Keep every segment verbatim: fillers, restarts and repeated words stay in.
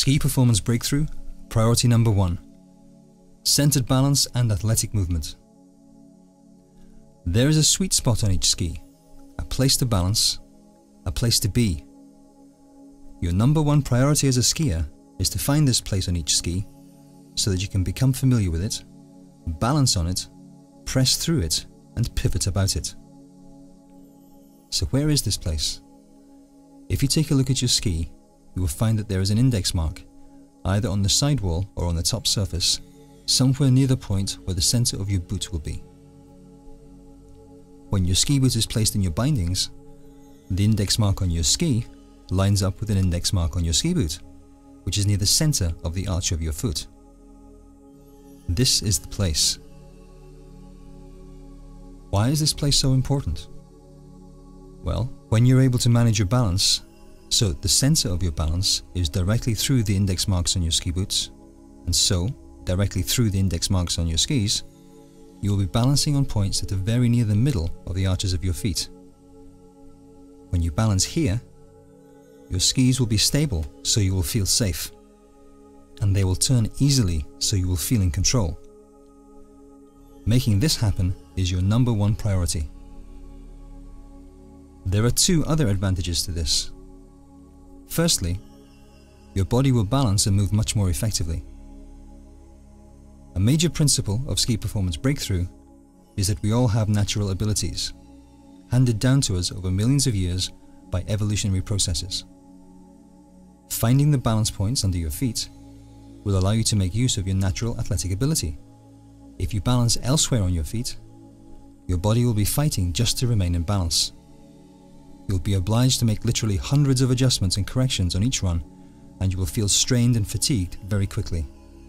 Ski Performance Breakthrough, priority number one. Centered balance and athletic movement. There is a sweet spot on each ski, a place to balance, a place to be. Your number one priority as a skier is to find this place on each ski so that you can become familiar with it, balance on it, press through it, and pivot about it. So where is this place? If you take a look at your ski, you will find that there is an index mark, either on the sidewall or on the top surface, somewhere near the point where the center of your boot will be. When your ski boot is placed in your bindings, the index mark on your ski lines up with an index mark on your ski boot, which is near the center of the arch of your foot. This is the place. Why is this place so important? Well, when you're able to manage your balance, so the center of your balance is directly through the index marks on your ski boots, and so directly through the index marks on your skis, you will be balancing on points that are very near the middle of the arches of your feet. When you balance here, your skis will be stable so you will feel safe, and they will turn easily so you will feel in control. Making this happen is your number one priority. There are two other advantages to this. Firstly, your body will balance and move much more effectively. A major principle of Ski Performance Breakthrough is that we all have natural abilities, handed down to us over millions of years by evolutionary processes. Finding the balance points under your feet will allow you to make use of your natural athletic ability. If you balance elsewhere on your feet, your body will be fighting just to remain in balance. You'll be obliged to make literally hundreds of adjustments and corrections on each run, and you will feel strained and fatigued very quickly.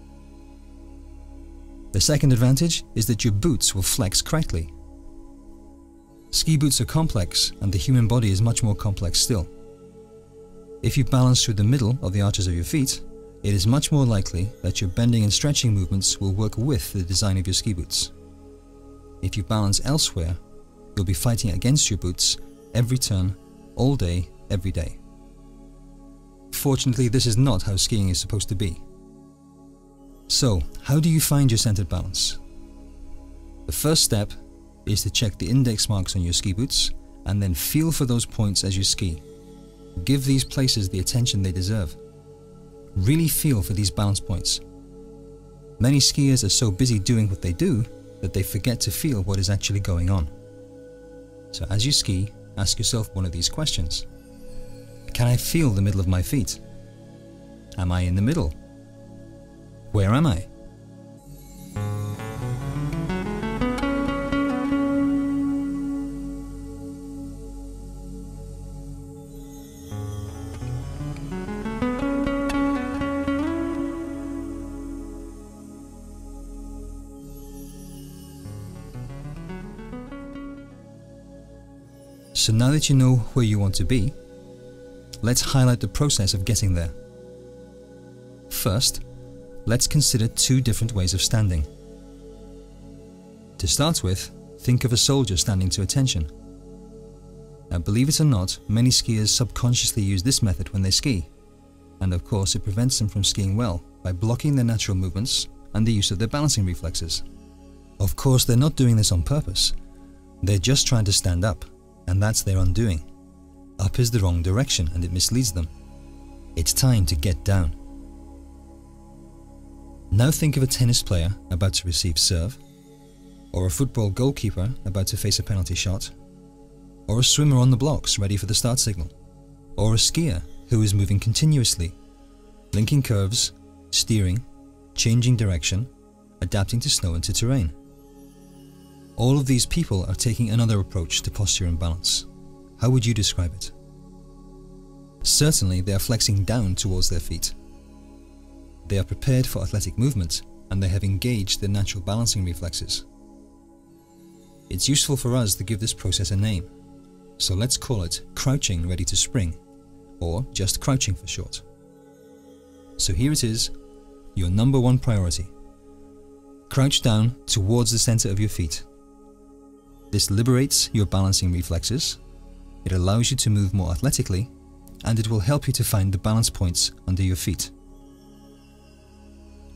The second advantage is that your boots will flex correctly. Ski boots are complex, and the human body is much more complex still. If you balance through the middle of the arches of your feet, it is much more likely that your bending and stretching movements will work with the design of your ski boots. If you balance elsewhere, you'll be fighting against your boots every turn, all day, every day. Fortunately, this is not how skiing is supposed to be. So, how do you find your centered balance? The first step is to check the index marks on your ski boots and then feel for those points as you ski. Give these places the attention they deserve. Really feel for these balance points. Many skiers are so busy doing what they do that they forget to feel what is actually going on. So as you ski, ask yourself one of these questions. Can I feel the middle of my feet? Am I in the middle? Where am I? So now that you know where you want to be, let's highlight the process of getting there. First, let's consider two different ways of standing. To start with, think of a soldier standing to attention. Now, believe it or not, many skiers subconsciously use this method when they ski, and of course it prevents them from skiing well by blocking their natural movements and the use of their balancing reflexes. Of course, they're not doing this on purpose. They're just trying to stand up, and that's their undoing. Up is the wrong direction and it misleads them. It's time to get down. Now think of a tennis player about to receive serve, or a football goalkeeper about to face a penalty shot, or a swimmer on the blocks ready for the start signal, or a skier who is moving continuously, linking curves, steering, changing direction, adapting to snow and to terrain. All of these people are taking another approach to posture and balance. How would you describe it? Certainly, they are flexing down towards their feet. They are prepared for athletic movement, and they have engaged their natural balancing reflexes. It's useful for us to give this process a name, so let's call it crouching ready to spring, or just crouching for short. So here it is, your number one priority. Crouch down towards the center of your feet. This liberates your balancing reflexes, it allows you to move more athletically, and it will help you to find the balance points under your feet.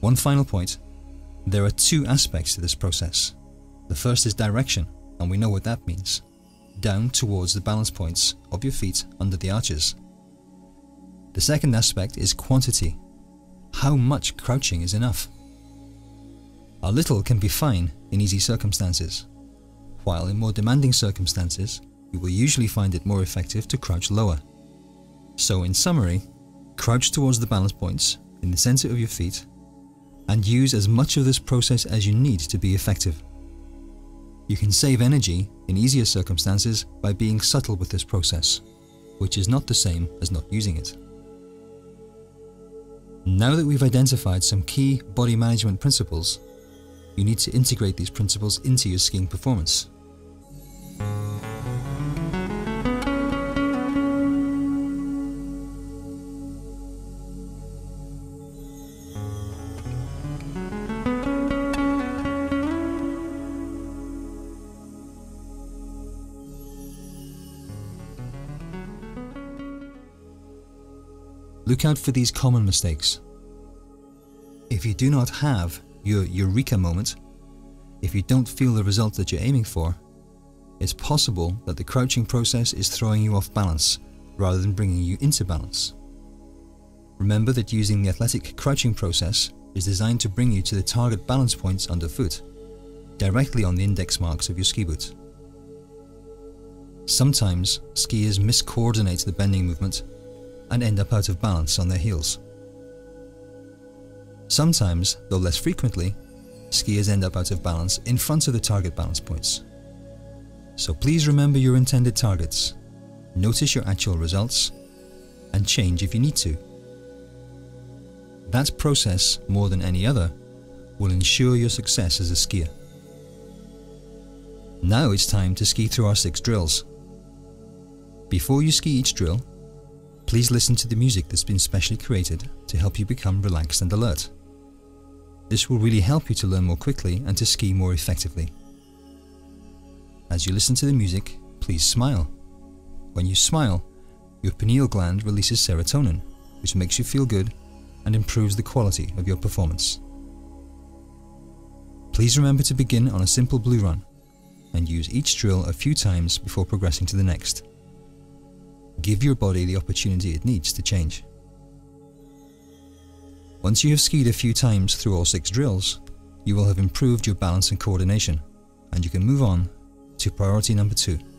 One final point. There are two aspects to this process. The first is direction, and we know what that means. Down towards the balance points of your feet under the arches. The second aspect is quantity. How much crouching is enough? A little can be fine in easy circumstances, while in more demanding circumstances, you will usually find it more effective to crouch lower. So in summary, crouch towards the balance points in the center of your feet and use as much of this process as you need to be effective. You can save energy in easier circumstances by being subtle with this process, which is not the same as not using it. Now that we've identified some key body management principles, you need to integrate these principles into your skiing performance. Look out for these common mistakes. If you do not have your eureka moment, if you don't feel the result that you're aiming for, it's possible that the crouching process is throwing you off balance rather than bringing you into balance. Remember that using the athletic crouching process is designed to bring you to the target balance points underfoot, directly on the index marks of your ski boot. Sometimes skiers miscoordinate the bending movement and end up out of balance on their heels. Sometimes, though less frequently, skiers end up out of balance in front of the target balance points. So please remember your intended targets, notice your actual results, and change if you need to. That process, more than any other, will ensure your success as a skier. Now it's time to ski through our six drills. Before you ski each drill, please listen to the music that's been specially created to help you become relaxed and alert. This will really help you to learn more quickly and to ski more effectively. As you listen to the music, please smile. When you smile, your pineal gland releases serotonin, which makes you feel good and improves the quality of your performance. Please remember to begin on a simple blue run and use each drill a few times before progressing to the next. Give your body the opportunity it needs to change. Once you have skied a few times through all six drills, you will have improved your balance and coordination, and you can move on to priority number two.